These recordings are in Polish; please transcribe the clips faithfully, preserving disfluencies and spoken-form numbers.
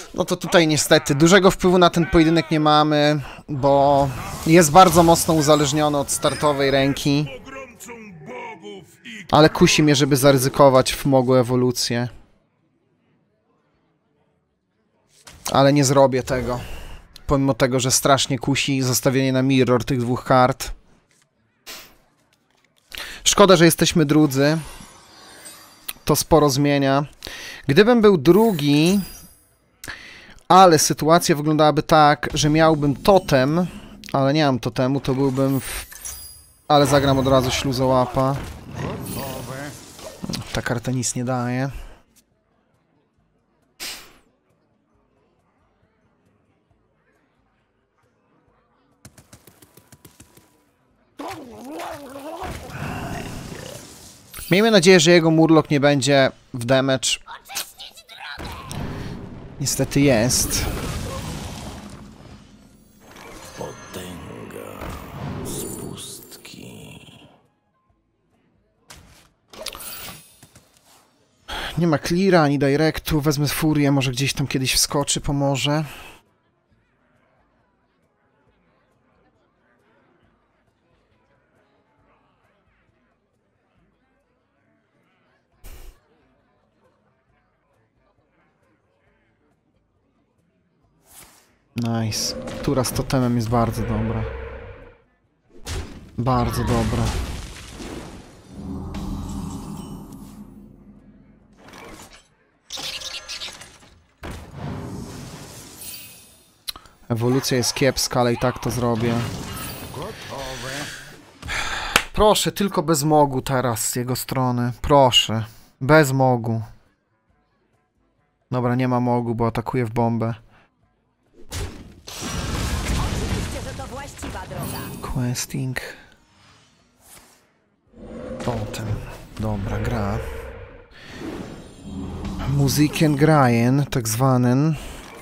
No to tutaj niestety dużego wpływu na ten pojedynek nie mamy, bo jest bardzo mocno uzależniony od startowej ręki. Ale kusi mnie, żeby zaryzykować w mogu ewolucję. Ale nie zrobię tego. Pomimo tego, że strasznie kusi zostawienie na mirror tych dwóch kart. Szkoda, że jesteśmy drudzy. To sporo zmienia. Gdybym był drugi, ale sytuacja wyglądałaby tak, że miałbym totem, ale nie mam totemu, to byłbym w... Ale zagram od razu śluzołapa. Ta karta nic nie daje. Miejmy nadzieję, że jego Murloc nie będzie w damage. Niestety jest. Potęga z pustki. Nie ma cleara ani directu. Wezmę furię, może gdzieś tam kiedyś wskoczy, pomoże. Nice. Tura z totemem jest bardzo dobra. Bardzo dobra. Ewolucja jest kiepska, ale i tak to zrobię. Proszę, tylko bez mogu teraz z jego strony. Proszę. Bez mogu. Dobra, nie ma mogu, bo atakuje w bombę. Questing. Totem. Dobra, gra. Muzykiem grajen, tak zwanym.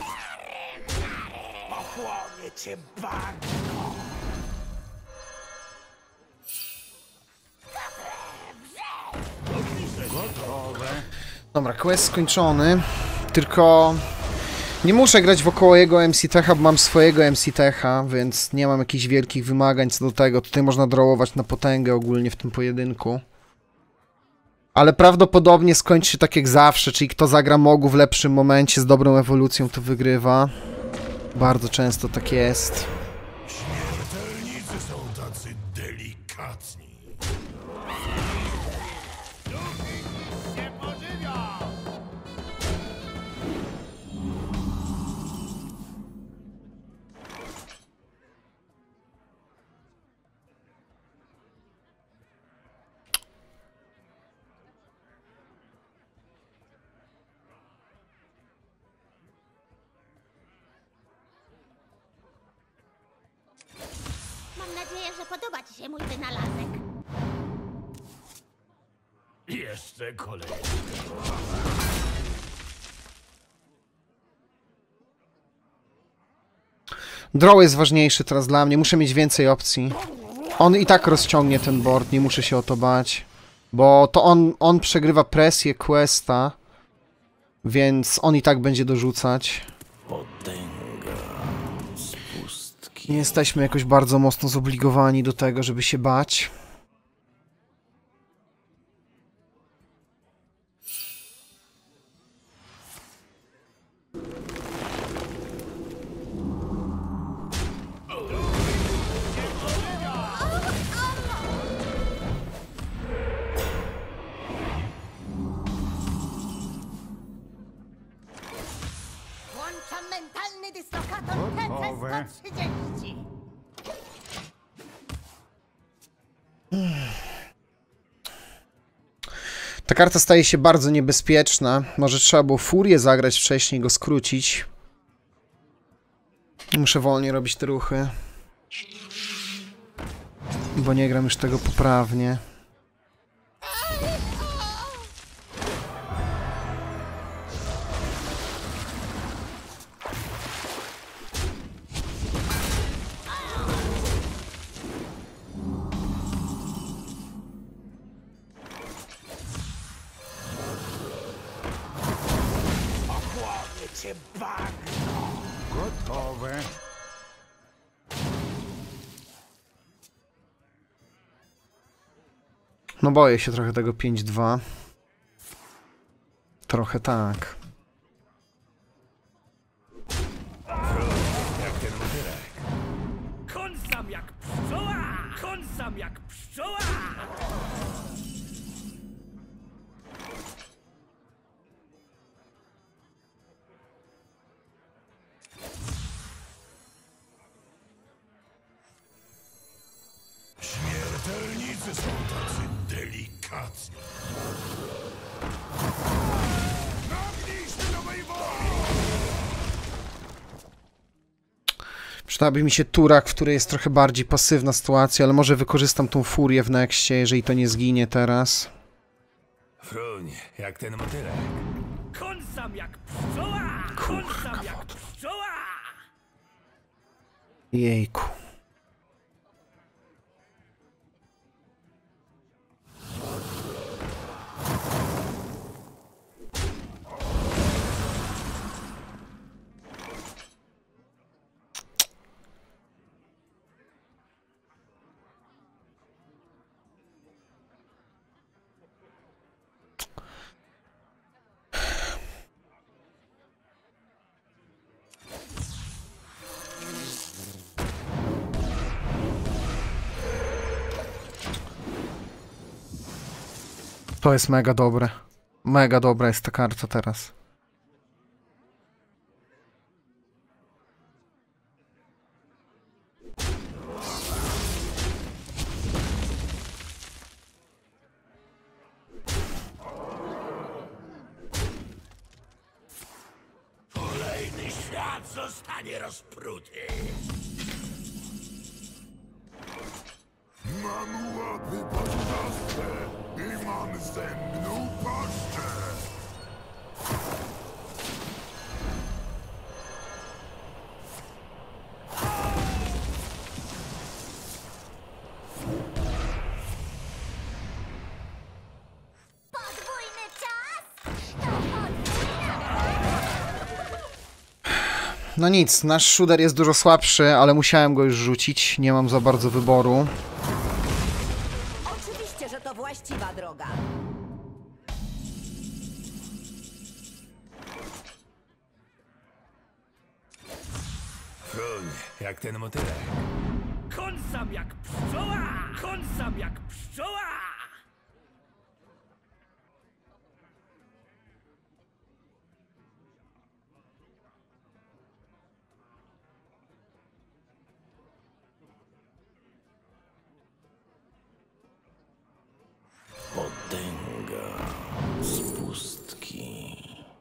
Dobra, quest skończony. Tylko nie muszę grać wokoło jego M C Techa, bo mam swojego M C Techa, więc nie mam jakichś wielkich wymagań co do tego. Tutaj można drawować na potęgę ogólnie w tym pojedynku. Ale prawdopodobnie skończy się tak jak zawsze, czyli kto zagra mogu w lepszym momencie z dobrą ewolucją, to wygrywa. Bardzo często tak jest. Śmiertelnicy są tacy delikatni. Mam nadzieję, że podoba ci się mój wynalazek. Jeszcze kolejny. Draw jest ważniejszy teraz dla mnie, muszę mieć więcej opcji. On i tak rozciągnie ten board, nie muszę się o to bać. Bo to on, on przegrywa presję questa, więc on i tak będzie dorzucać. Potęga z pustki. Nie jesteśmy jakoś bardzo mocno zobligowani do tego, żeby się bać. Włączam mentalny dyslokator T C sto trzydzieści. Ta karta staje się bardzo niebezpieczna. Może trzeba było furię zagrać wcześniej, go skrócić. Muszę wolniej robić te ruchy. Bo nie gram już tego poprawnie. się bagno. Gotowe. No boję się trochę tego pięć dwa. Trochę tak. Jak ten motylek. Kąsam jak pszczoła! Kąsam jak pszczoła! Śmiertelnicy są tacy delikatni. Nagnij się do mojej woli! Przydałaby mi się turak, w której jest trochę bardziej pasywna sytuacja, ale może wykorzystam tą furię w nexcie, jeżeli to nie zginie teraz. Fruń, jak ten motylek. Kąsam jak pszczoła! Kąsam jak pszczoła! Jejku. To jest mega dobre. Mega dobra jest ta karta teraz. Kolejny świat zostanie rozpruty. Mam łapy podniosłe i mam zębną paszczę. Podwójny czas? To podwójna... No nic, nasz shooter jest dużo słabszy, ale musiałem go już rzucić. Nie mam za bardzo wyboru. Oczywiście, że to właściwa droga. Fruń, jak ten motylek. Kąsam jak pszczoła! Kąsam jak pszczoła! Potęga z pustki.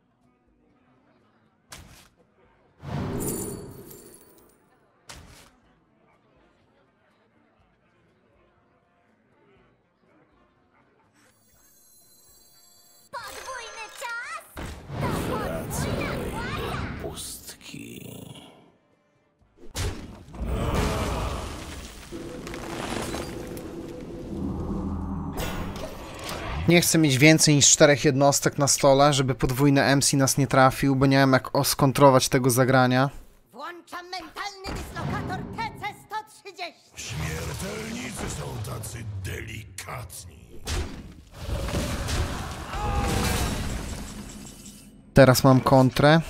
Podwójny czas? To podwójna władza! Pustki. Nie chcę mieć więcej niż czterech jednostek na stole, żeby podwójny M C nas nie trafił, bo nie wiem jak oskontrować tego zagrania. Włączam mentalny dyslokator T C sto trzydzieści. Śmiertelnicy są tacy delikatni. Teraz mam kontrę.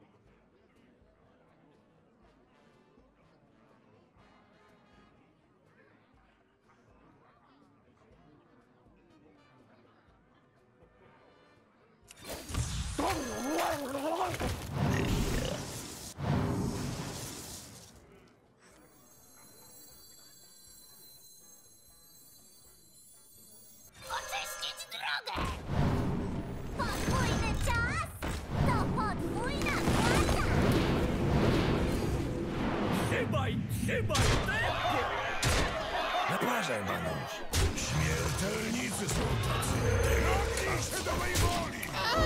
Oczyścić drogę! Podwójny czas? To podwójna władza! Trzymaj, trzymaj! Lepiej! Naparzaj, Manusz. Śmiertelnicy są tacy delikatni. Do mojej woli!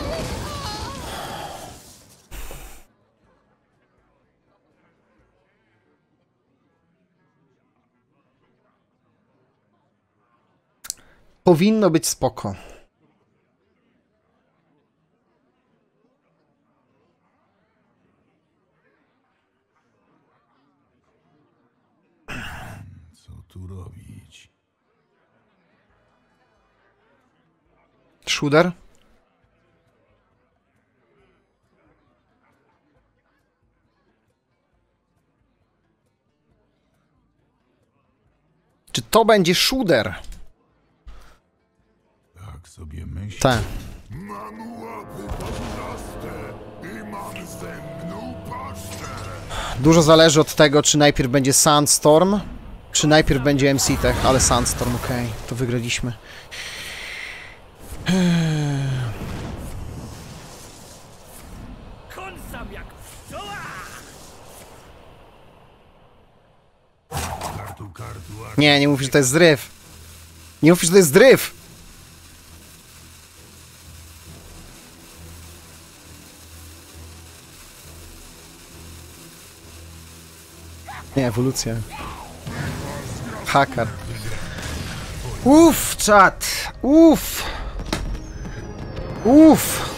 Powinno być spoko. tu robić? Shooter? Czy to będzie shooter? Tak sobie myślę. Tak. Mam łapy podlaste i mam zębną paszczę. Dużo zależy od tego, czy najpierw będzie Sandstorm, czy najpierw będzie M C Tech, ale Sandstorm, okej, okay, to wygraliśmy. Kąsam jak pszczoła! Kartu, kartu, a Nie, nie mów, że to jest zryw. Nie mów, że to jest zryw. Nie, ewolucja. Hacker. Uff, czat. Uff. Uff.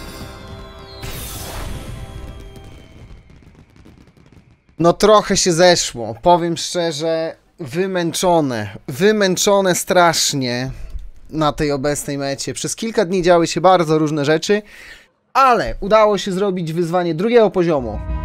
No trochę się zeszło. Powiem szczerze, wymęczone. Wymęczone strasznie na tej obecnej mecie. Przez kilka dni działy się bardzo różne rzeczy, ale udało się zrobić wyzwanie drugiego poziomu.